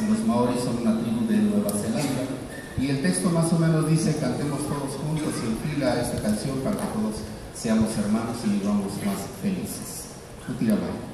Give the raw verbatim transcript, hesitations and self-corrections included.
los maoris son una tribu de Nueva Zelanda. Y el texto más o menos dice: cantemos todos juntos en fila esta canción para que todos seamos hermanos y vivamos más felices. Utirabay.